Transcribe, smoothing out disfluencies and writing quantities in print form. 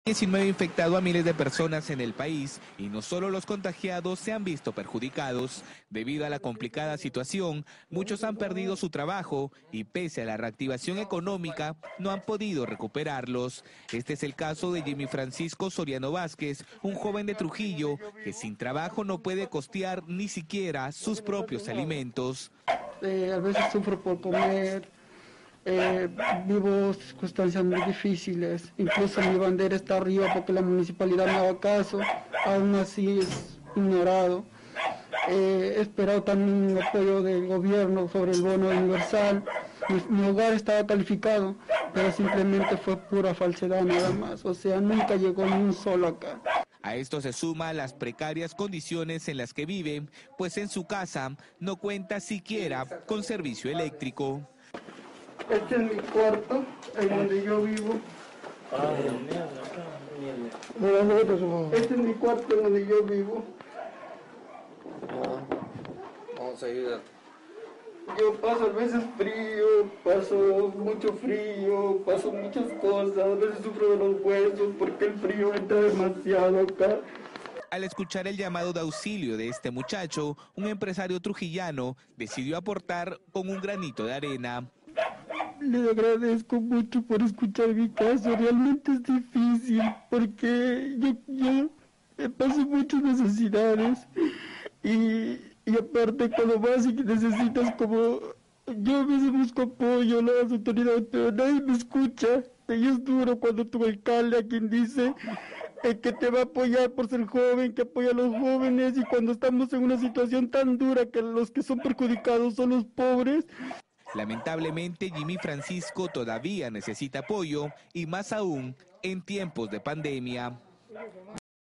COVID-19 ha infectado a miles de personas en el país y no solo los contagiados se han visto perjudicados. Debido a la complicada situación, muchos han perdido su trabajo y pese a la reactivación económica no han podido recuperarlos. Este es el caso de Jimmy Francisco Soriano Vázquez, un joven de Trujillo que sin trabajo no puede costear ni siquiera sus propios alimentos. A veces sufro por comer. Vivo circunstancias muy difíciles, incluso mi bandera está arriba porque la municipalidad no haga caso, aún así es ignorado. He esperado también un apoyo del gobierno sobre el bono universal. Mi hogar estaba calificado, pero simplemente fue pura falsedad nada más, o sea, nunca llegó ni un solo acá. A esto se suma las precarias condiciones en las que vive, pues en su casa no cuenta siquiera con servicio eléctrico. Este es mi cuarto, en donde yo vivo. Este es mi cuarto en donde yo vivo. Vamos a ayudar. Yo paso a veces frío, paso mucho frío, paso muchas cosas, a veces sufro de los huesos porque el frío entra demasiado acá. Al escuchar el llamado de auxilio de este muchacho, un empresario trujillano decidió aportar con un granito de arena. Le agradezco mucho por escuchar mi caso, realmente es difícil porque yo paso muchas necesidades y aparte cuando vas y necesitas como... Yo a veces busco apoyo a las autoridades, pero nadie me escucha. Y es duro cuando tu alcalde a quien dice que te va a apoyar por ser joven, que apoya a los jóvenes y cuando estamos en una situación tan dura que los que son perjudicados son los pobres. Lamentablemente, Jimmy Francisco todavía necesita apoyo y más aún en tiempos de pandemia.